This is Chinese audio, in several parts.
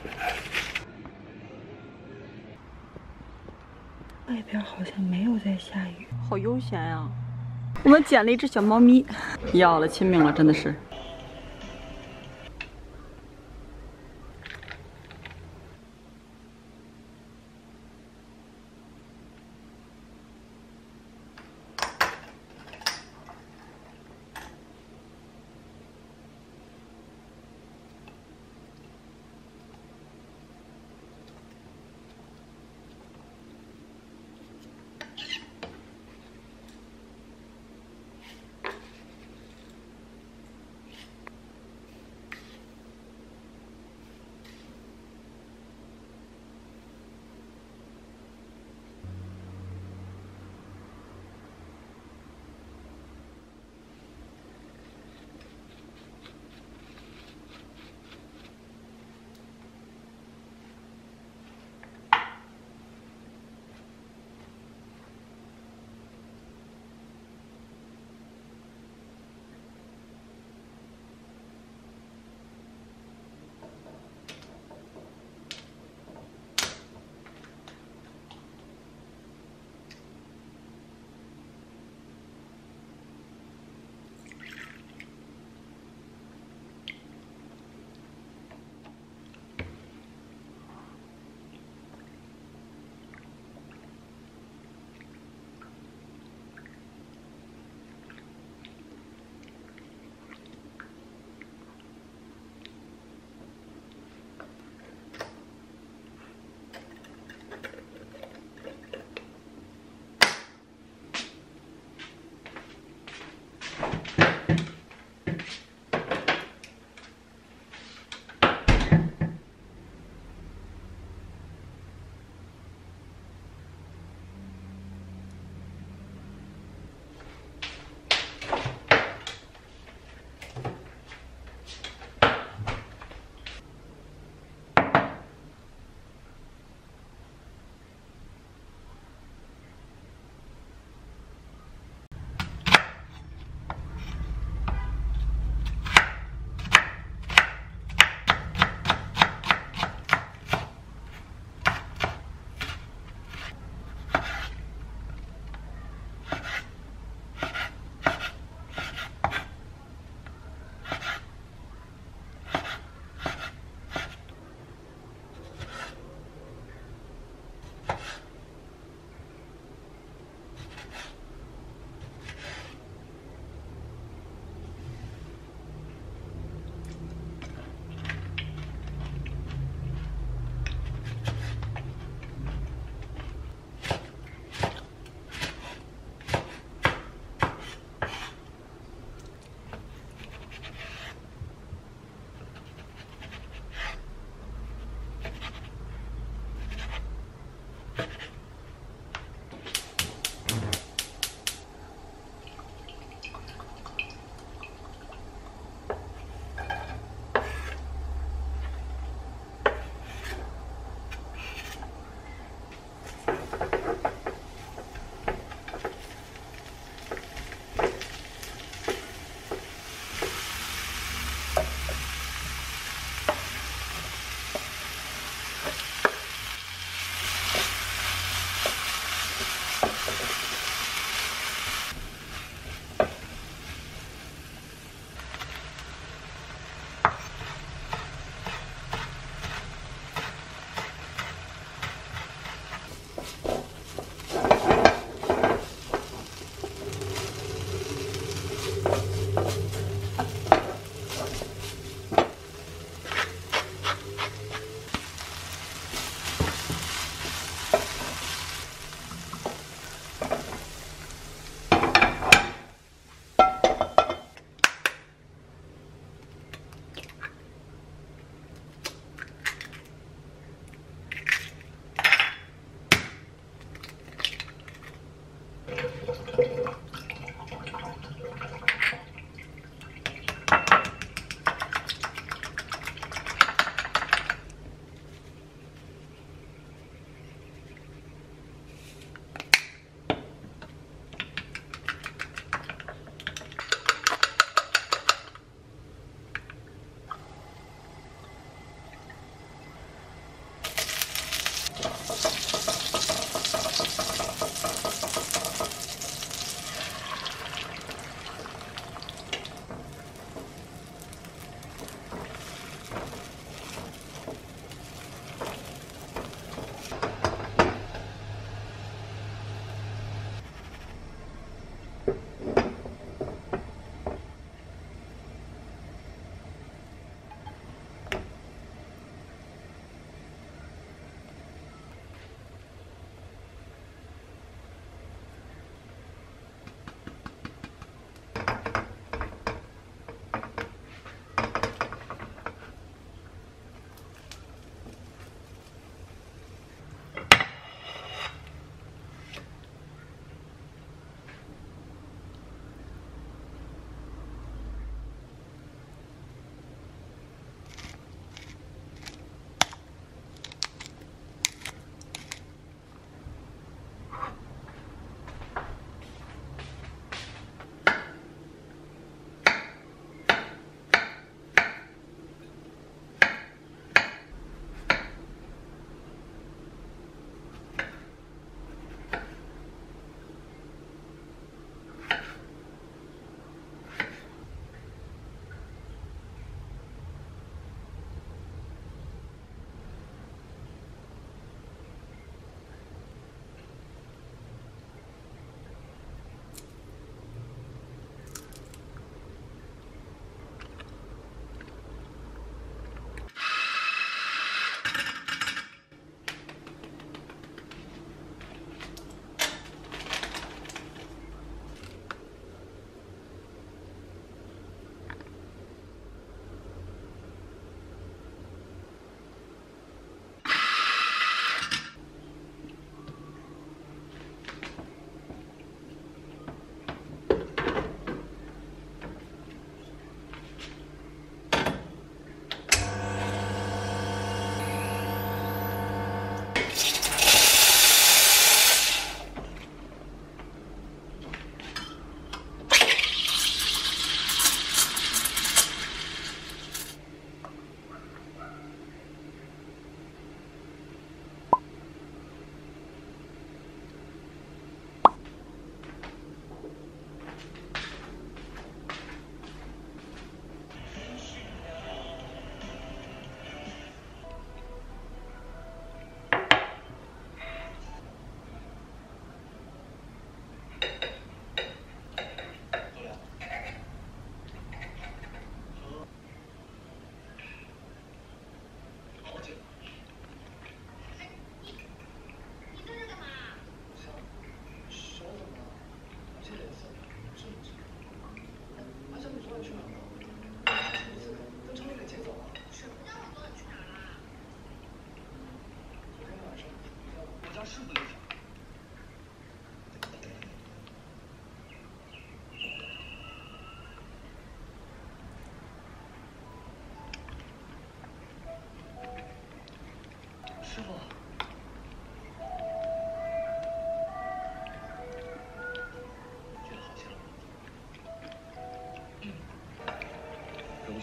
外边好像没有在下雨， 好悠闲呀！我们捡了一只小猫咪，要了亲命了，真的是。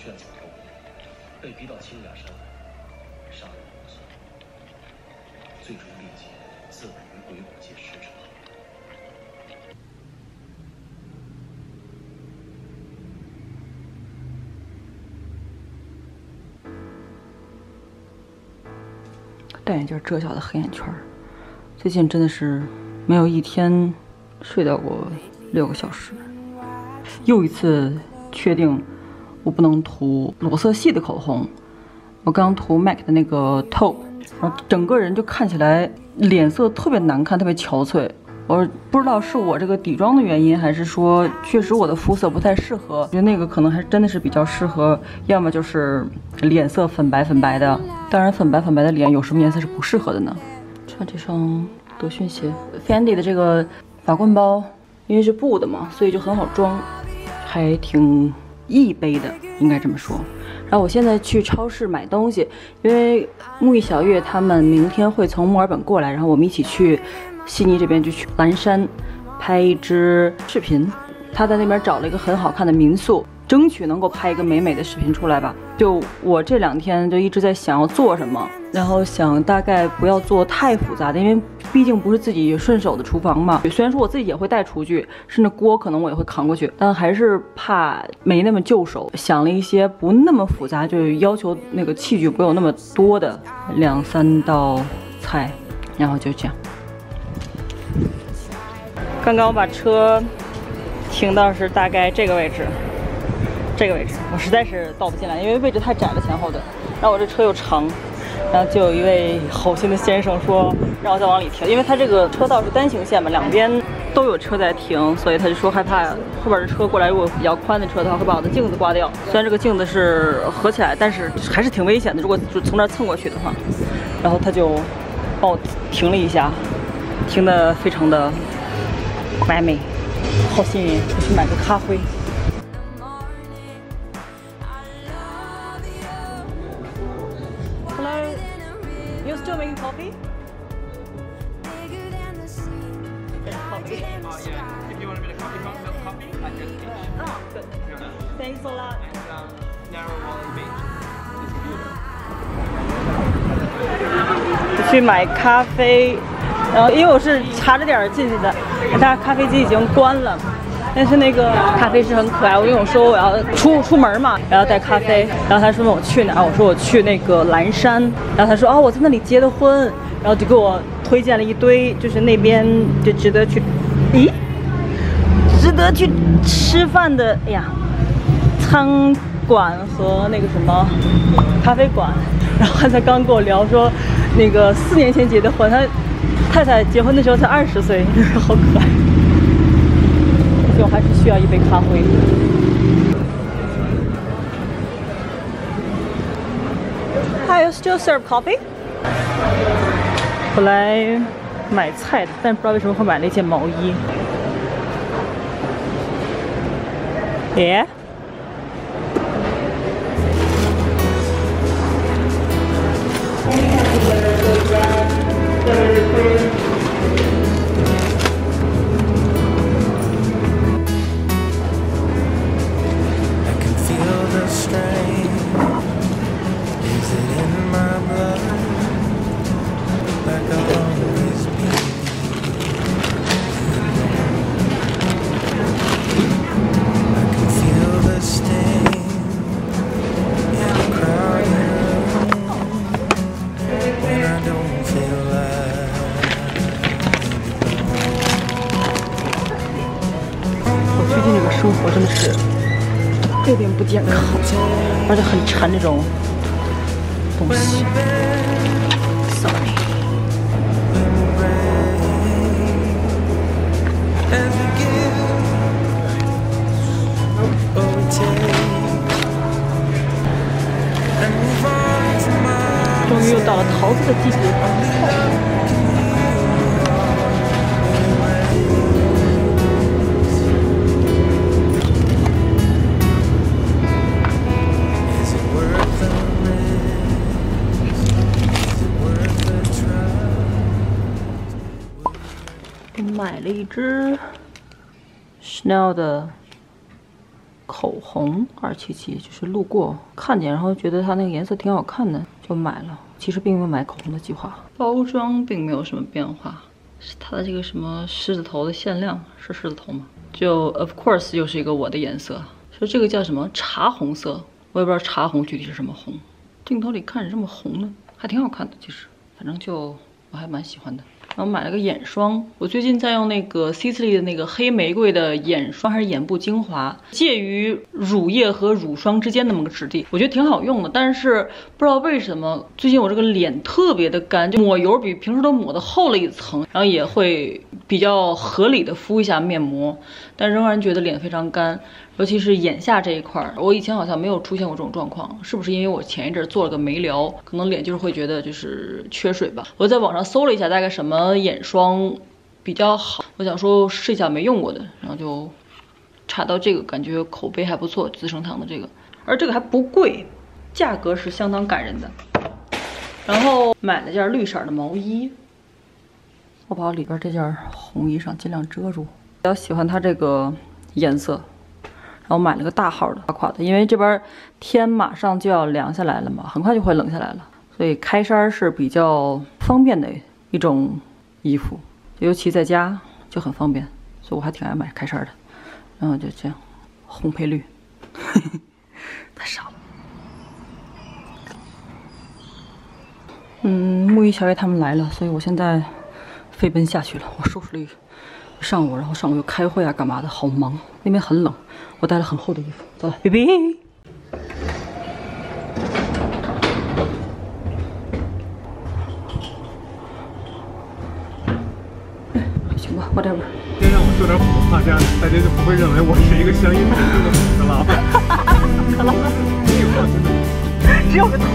劝走后，被逼到清雅山杀人无罪，最终历劫自刎于鬼谷界石场。 戴眼镜遮小的黑眼圈，最近真的是没有一天睡到过6个小时。又一次确定我不能涂裸色系的口红。我刚涂 MAC 的那个 Taupe， 然后整个人就看起来脸色特别难看，特别憔悴。我不知道是我这个底妆的原因，还是说确实我的肤色不太适合。我觉得那个可能还真的是比较适合，要么就是脸色粉白粉白的。当然，粉白粉白的脸有什么颜色是不适合的呢？穿这双德训鞋 ，Fendi 的这个法棍包，因为是布的嘛，所以就很好装，还挺易背的，应该这么说。然后我现在去超市买东西，因为木易小月他们明天会从墨尔本过来，然后我们一起去悉尼这边，就去蓝山拍一支视频。他在那边找了一个很好看的民宿，争取能够拍一个美美的视频出来吧。就我这2天就一直在想要做什么，然后想大概不要做太复杂的，因为毕竟不是自己顺手的厨房嘛。虽然说我自己也会带厨具，甚至锅可能我也会扛过去，但还是怕没那么就手。想了一些不那么复杂，就要求那个器具不有那么多的2、3道菜，然后就这样。刚刚我把车停到是大概这个位置，我实在是倒不进来，因为位置太窄了前后的。然后我这车又长，然后就有一位好心的先生说让我再往里停，因为他这个车道是单行线嘛，两边都有车在停，所以他就说害怕后边的车过来，如果比较宽的车的话会把我的镜子刮掉。虽然这个镜子是合起来，但是还是挺危险的，如果就从这儿蹭过去的话。然后他就帮我停了一下，停得非常的完美，好心人。我去买个咖啡。Hello, you still making coffee? Coffee. Oh yeah. If you want a bit of coffee, milk coffee, I just teach. Oh, good. Thanks a lot. And Narrowwalling Beach. 我去买咖啡，然后因为我是查着点进去的，但咖啡机已经关了。但是那个咖啡师很可爱，因为我说我要出门嘛，然后带咖啡，然后他说问我去哪儿，我说我去那个蓝山，然后他说哦我在那里结的婚，然后就给我推荐了一堆，就是那边就值得去吃饭的，哎呀，餐馆和那个什么咖啡馆。然后他才刚跟我聊说，那个4年前结的婚，他太太结婚的时候才20岁，好可爱。就还是需要一杯咖啡。Hi, you still serve coffee? 我来买菜的，但不知道为什么会买了一件毛衣。耶？生活真的是有点不健康，而且很馋这种东西。Sorry。终于又到了桃子的季节。买了一支 Chanel 的口红277，就是路过看见，然后觉得它那个颜色挺好看的，就买了。其实并没有买口红的计划。包装并没有什么变化，是它的这个什么狮子头的限量，是狮子头吗？就 of course 又是一个我的颜色，说这个叫什么茶红色，我也不知道茶红具体是什么红。镜头里看着这么红呢，还挺好看的，其实，反正就我还蛮喜欢的。然后买了个眼霜，我最近在用那个 Sisley 的那个黑玫瑰的眼霜，还是眼部精华，介于乳液和乳霜之间那么个质地，我觉得挺好用的。但是不知道为什么最近我这个脸特别的干，就抹油比平时都抹的厚了一层，然后也会比较合理的敷一下面膜，但仍然觉得脸非常干，尤其是眼下这一块，我以前好像没有出现过这种状况，是不是因为我前一阵做了个眉疗，可能脸就是会觉得就是缺水吧？我在网上搜了一下大概什么眼霜比较好，我想说试一下没用过的，然后就查到这个，感觉口碑还不错，资生堂的这个，而这个还不贵，价格是相当感人的。然后买了件绿色的毛衣，我把里边这件红衣裳尽量遮住，比较喜欢它这个颜色。然后买了个大号的垮的，因为这边天马上就要凉下来了嘛，很快就会冷下来了，所以开衫是比较方便的一种衣服，尤其在家就很方便，所以我还挺爱买开衫的。然后就这样，红配绿，太傻了。木鱼、小月他们来了，所以我现在飞奔下去了。我收拾了一上午，然后上午又开会啊，干嘛的，好忙。那边很冷，我带了很厚的衣服。走了，baby。行吧 ，whatever。 先让我说点普通话，这样大家就不会认为我是一个乡音正正的普通老板。 可能只有个头。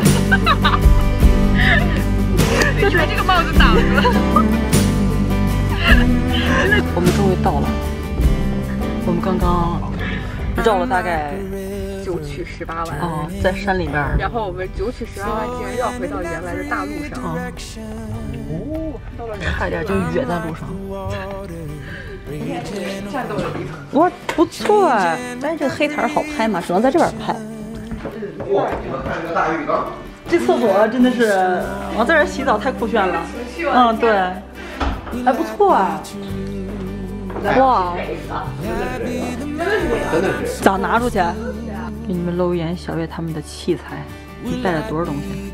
你以为这个帽子挡了？ 我们终于到了，我们刚刚绕了大概 9曲18弯哦，在山里边， 然后我们9曲18弯竟然绕回到原来的大路上。到了差点就哕在路上。 战斗的地方。 哇，不错哎！但是这个黑台好拍吗？只能在这边拍。 哇，你们看这个大浴缸。 这厕所真的是，我在这洗澡太酷炫了。嗯，对，还不错啊。哇， 真的是。 咋拿出去？给你们露一眼小月他们的器材，你带了多少东西？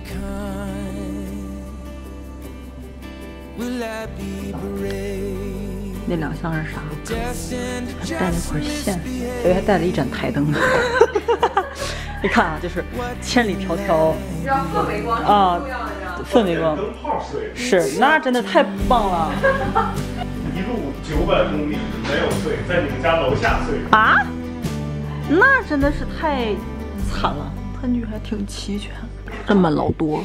那2项是啥？还带了一块线，小月还带了一盏台灯。你看啊，就是千里迢迢， 让氛围光啊，氛围光是，那真的太棒了。 一路900公里没有睡，在你们家楼下睡。 啊？那真的是太惨了，餐具还挺齐全，这么老多。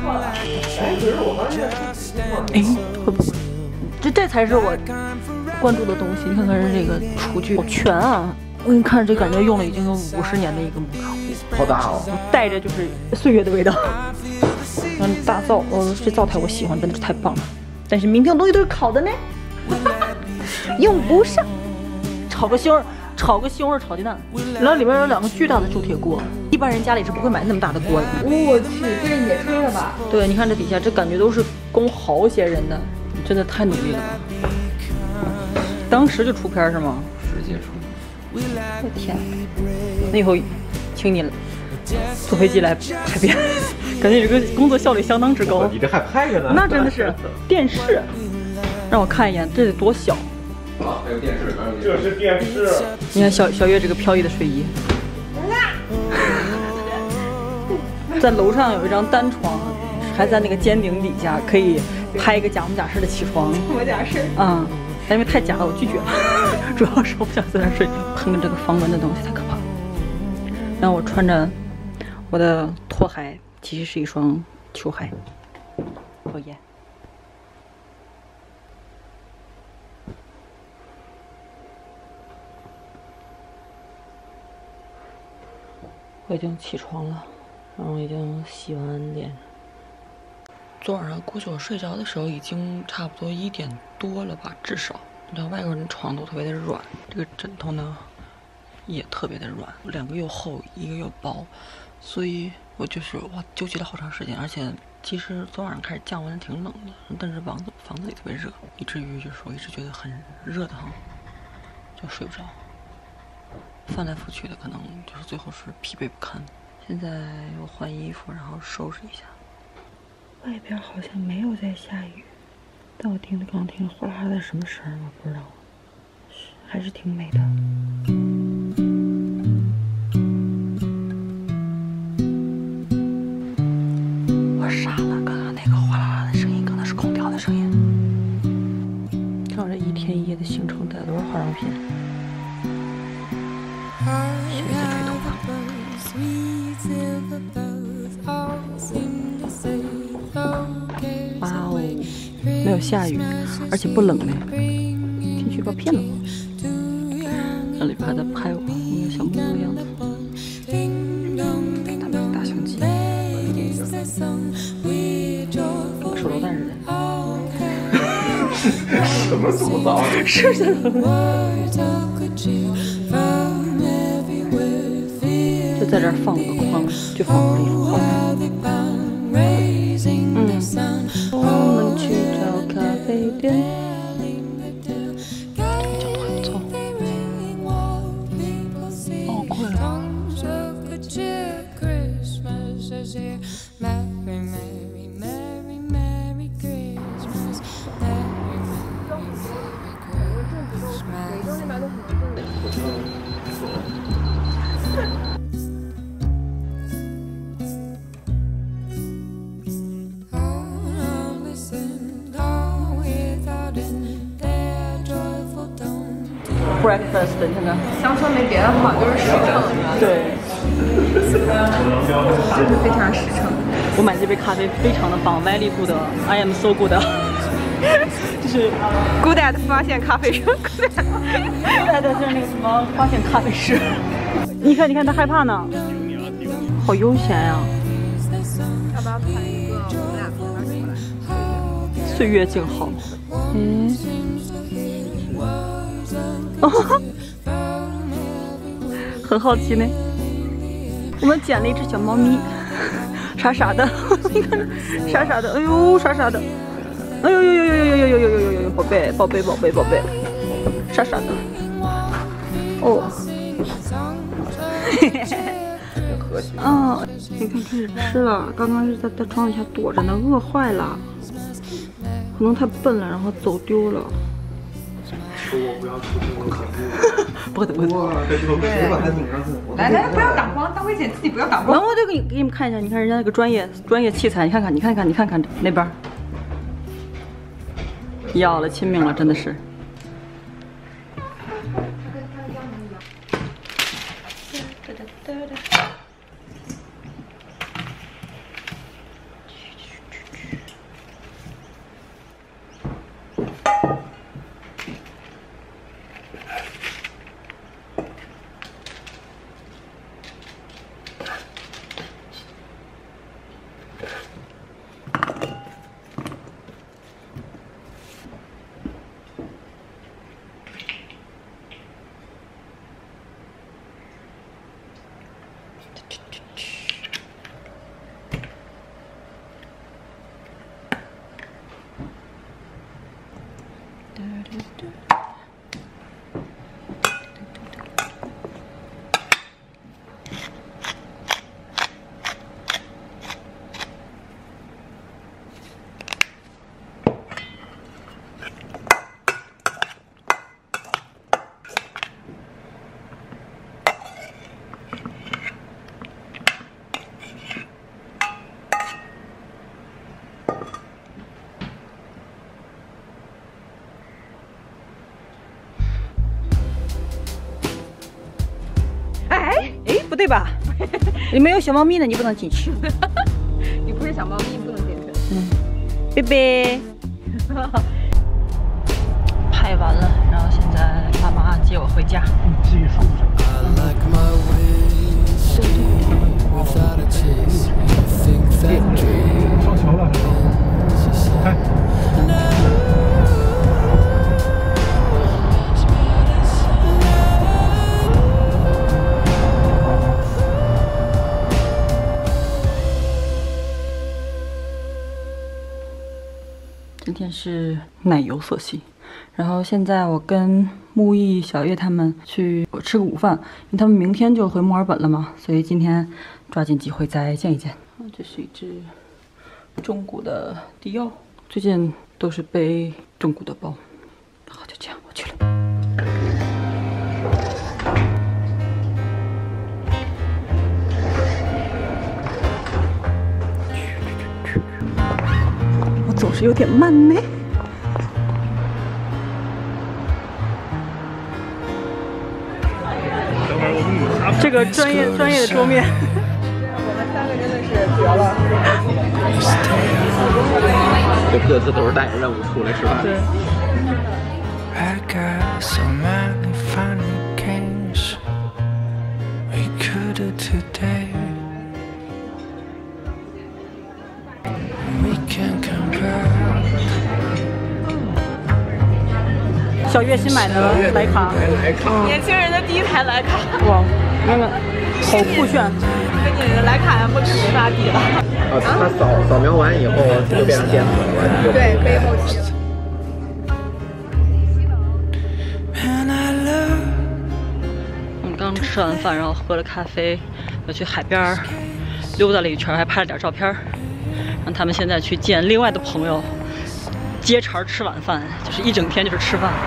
哎，会不会？这才是我关注的东西。你看看人这个厨具好全啊！我给你看，这感觉用了已经有50年的一个木卡壶， 好大哦， 带着就是岁月的味道。大灶，这灶台我喜欢，真的是太棒了。但是明天的东西都是烤的呢，用不上。炒个西红柿炒鸡蛋，然后里面有2个巨大的铸铁锅，一般人家里是不会买那么大的锅的。 我去，这是野炊了吧？ 对，你看这底下，这感觉都是供好些人的，真的太努力了吧！当时就出片是吗？ 直接出。 我天，那以后请你坐飞机来拍片，感觉这个工作效率相当之高。 你这还拍着呢？ 那真的是电视，让我看一眼，这得多小！ 啊，还有电视， 这是电视。 你看小月这个飘逸的睡衣，在楼上有一张单床，还在那个尖顶底下，可以拍一个假模假式的起床。 模假式。 嗯，但因为太假了，我拒绝了。主要是我不想在那睡，喷个这个防蚊的东西太可怕了。然后我穿着我的拖鞋，其实是一双球鞋。哦耶！我已经起床了，然后已经洗完脸。昨晚上估计我睡着的时候已经差不多1点多了吧，至少。你知道外国人的床都特别的软，这个枕头呢也特别的软，2个又厚，1个又薄，所以我就是哇纠结了好长时间。而且其实昨晚上开始降温挺冷的，但是房子里特别热，以至于就是我一直觉得很热的很，就睡不着，翻来覆去的，可能就是最后是疲惫不堪。现在我换衣服，然后收拾一下。 外边好像没有在下雨，但我刚刚听哗啦啦的什么声我不知道，还是挺美的。 我傻了，刚刚那个哗啦啦的声音，可能是空调的声音。看我这1天1夜的行程带了多少化妆品，洗一下吹头发。哇哦，没有下雨，而且不冷呢。天气预报骗了我。那里边还在拍我，一个小蘑菇的样子。他们大相机，和手榴弹似的。 什么这么早？ 是的。就在这儿放了个框，就放了一幅画。我们去找咖啡店。这个角度还不错。好困啊！breakfast， 你看看， 乡村没别的好，就是实诚。 对， 就是非常实诚。 我买这杯咖啡非常的棒 ，very good，I am so good， 就是 good at 发现咖啡师 ，good at 就是那个什么发现咖啡师。你看，他害怕呢，好悠闲呀。 要不要拍一个我们俩拍出来？ 岁月静好。很好奇呢。我们捡了一只小猫咪，傻傻的，你看，傻傻的，哎呦，傻傻的，哎呦呦呦呦呦呦呦呦呦呦呦，宝贝，宝贝，宝贝，宝贝，傻傻的，哦，嘿嘿嘿，啊，你看开始吃了，刚刚是在床底下躲着呢，饿坏了，可能太笨了，然后走丢了。 我不要出这个可不会， 来，不要挡光，大辉姐自己不要挡光。 我就给你们看一下，你看人家那个专业器材，你看看那边，要了亲命了，真的是。不对吧？里面有小猫咪呢，你不能进去。 你不是小猫咪，不能进去。 贝贝。拍完了，然后现在爸妈接我回家。 技术上。上桥了，看。 天是奶油色系，然后现在我跟木易、小叶他们去吃个午饭，因为他们明天就回墨尔本了嘛，所以今天抓紧机会再见一见。这是一只中古的迪奥，最近都是背中古的包。好，就这样，我去了。我总是有点慢呢。这个专业的桌面。 我们3个真的是绝了。 就各自都是带着任务出来是吧？ 对。 I got so many funny games we could do today. We can come back. 小月新买的徕卡， 年轻人的第一台徕卡， 哇，那个好酷炫， 跟你的徕卡 M 可没法比了。 它扫描完以后就变成电子了， 对，可以后期。 我们刚吃完饭，然后喝了咖啡，又去海边溜达了一圈，还拍了点照片。让他们现在去见另外的朋友，接茬吃晚饭，就是一整天就是吃饭。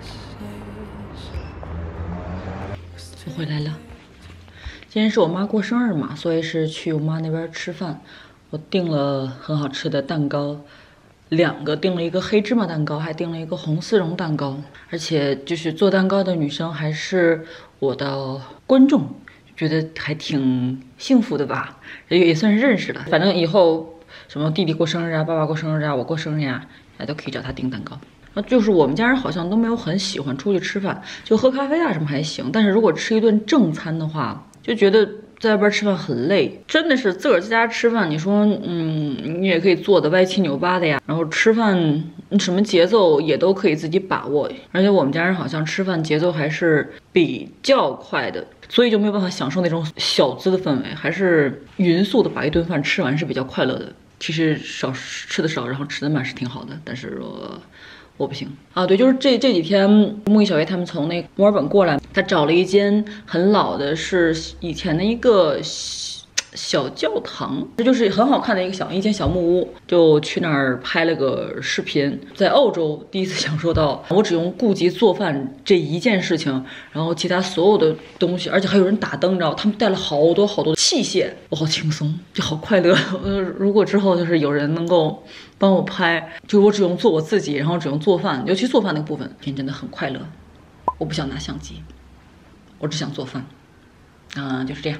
我回来了，今天是我妈过生日嘛，所以是去我妈那边吃饭。我订了很好吃的蛋糕，2个，订了一个黑芝麻蛋糕，还订了一个红丝绒蛋糕。而且就是做蛋糕的女生还是我的观众，觉得还挺幸福的吧，也算是认识了。反正以后什么弟弟过生日啊，爸爸过生日啊，我过生日呀，都可以找他订蛋糕。就是我们家人好像都没有很喜欢出去吃饭，就喝咖啡啊什么还行，但是如果吃一顿正餐的话，就觉得在外边吃饭很累，真的是自个儿在家吃饭，你说你也可以做的歪七扭八的呀，然后吃饭什么节奏也都可以自己把握，而且我们家人好像吃饭节奏还是比较快的，所以就没有办法享受那种小资的氛围，还是匀速的把一顿饭吃完是比较快乐的。其实吃的少，然后吃的慢是挺好的，但是我不行啊。对，就是这几天木易、小月他们从那个墨尔本过来，他找了一间很老的，是以前的一个小教堂，这就是很好看的一间小木屋，就去那儿拍了个视频。在澳洲第一次享受到，我只用顾及做饭这一件事情，然后其他所有的东西，而且还有人打灯，你知道，他们带了好多器械，我好轻松，就好快乐。如果之后就是有人能够帮我拍，就我只用做我自己，然后只用做饭，尤其做饭那个部分，真的很快乐。我不想拿相机，我只想做饭。就是这样。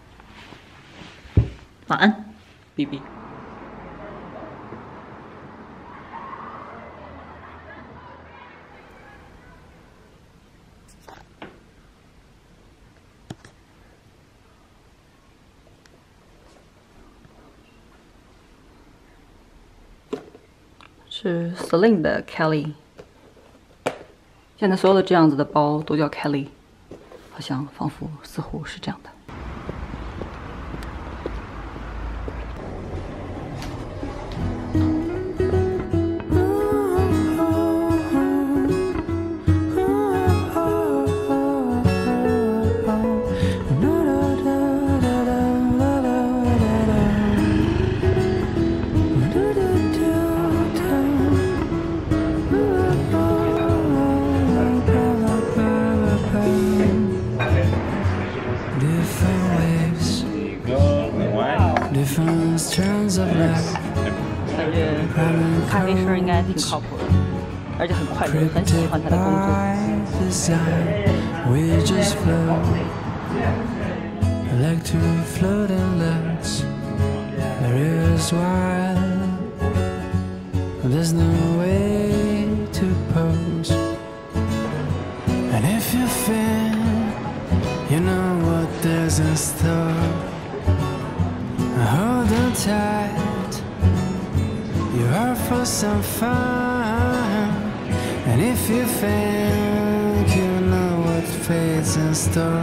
晚安 ，BB。是 Celine 的 Kelly。现在所有的这样子的包都叫 Kelly， 好像仿佛似乎是这样的。感觉咖啡师应该挺靠谱的，而且很快乐，很喜欢他的工作。 Hold on tight, you're out for some fun. And if you think you know what fate's in store,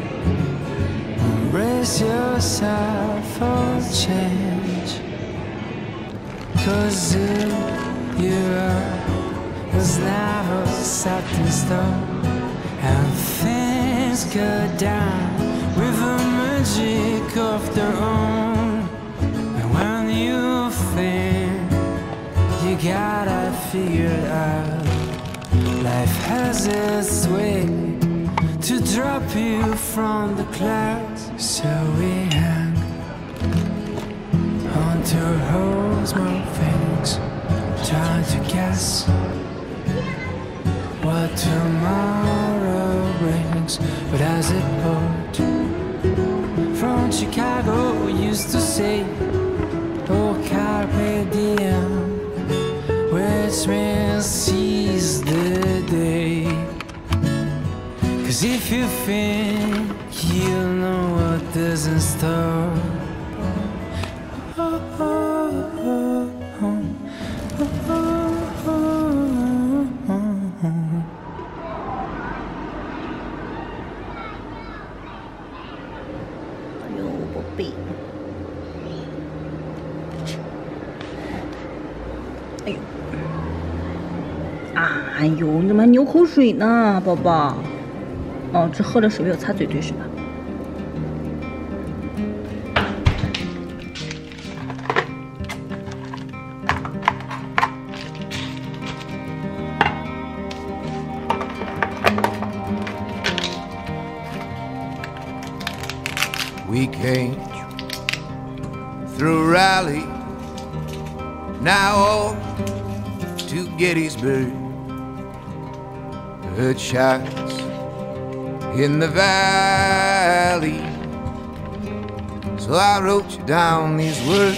brace yourself for change. 'Cause you was never set in stone, and things go down with a magic of their own. And when you think you gotta figure it out, life has its way to drop you from the clouds. So we hang onto holes more things, trying to guess what tomorrow brings. But as it poured from Chicago, we used to say, oh, carpe diem, which means seize the day. 'Cause if you think you'll know what is in store, 哎呦，你怎么还流口水呢，宝宝？哦，只喝了水没有擦嘴对是吧？ We came through Raleigh, now on to Gettysburg. Heard shots in the valley, so I wrote you down these words.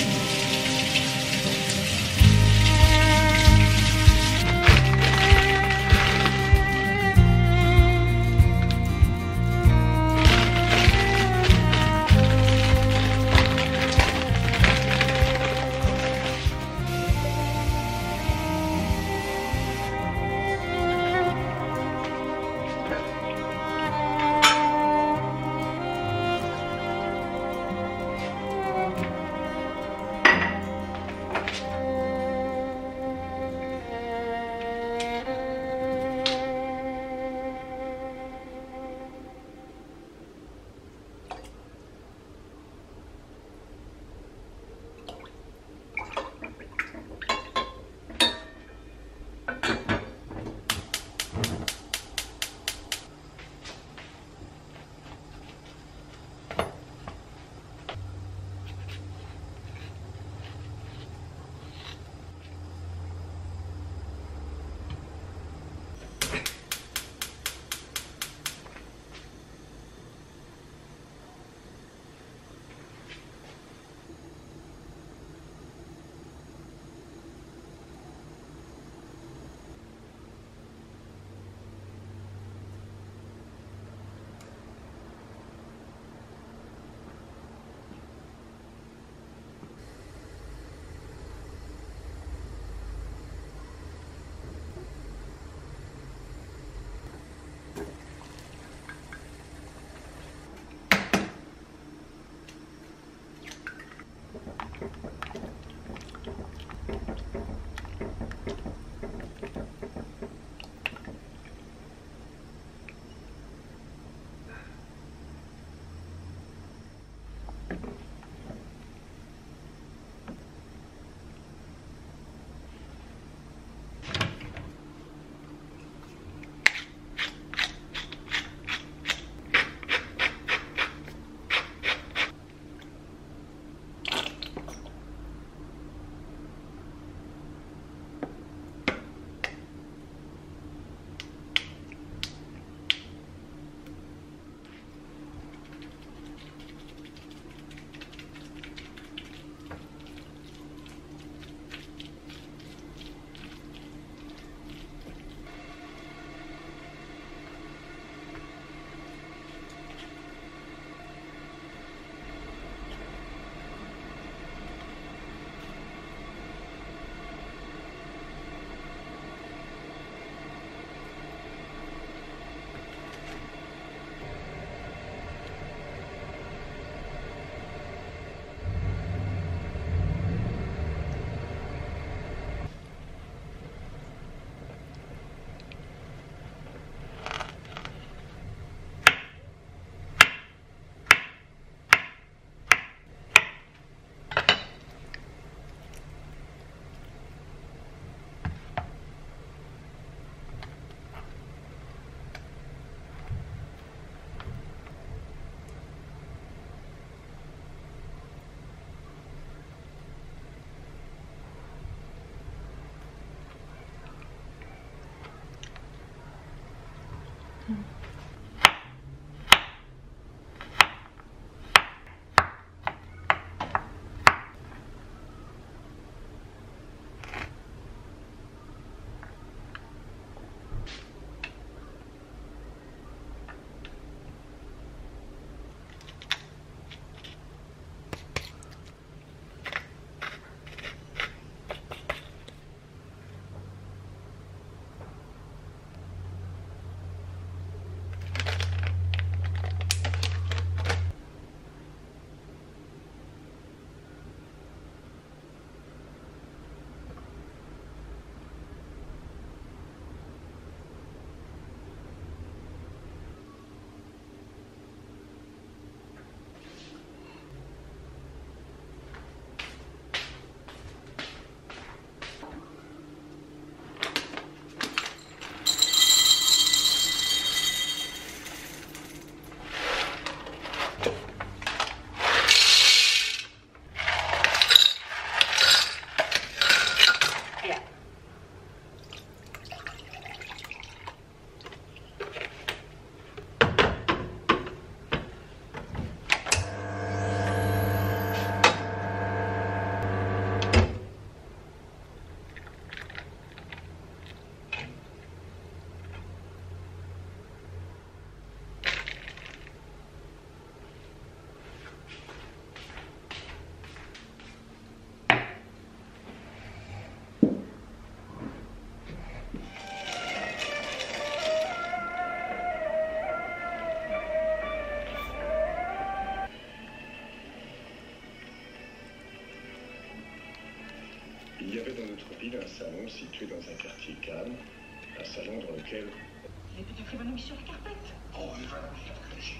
Il y avait dans notre ville un salon situé dans un quartier calme, un salon dans lequel... Il était une très bonne émission, la carpette. Oh, il va nous faire réfléchir.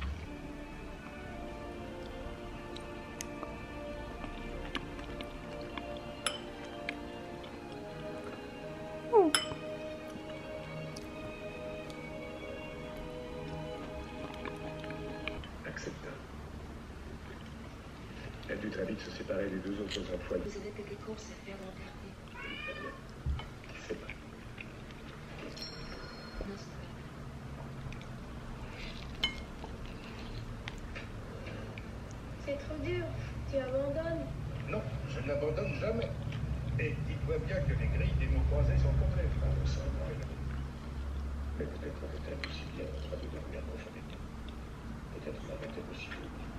Acceptable. Elle dut très vite se séparer des deux autres emplois. Vous avez quelque courses à faire dans le quartier. Très bien. C'est pas. Non, c'est vrai. C'est trop dur. Tu abandonnes. Non, je n'abandonne jamais. Et dis-toi bien que les grilles des mots croisés sont complètes. Ah, ça, ouais. Mais peut-être aurait-elle aussi bien en train de dormir profondément. Peut-être m'aurait-elle aussi oublié.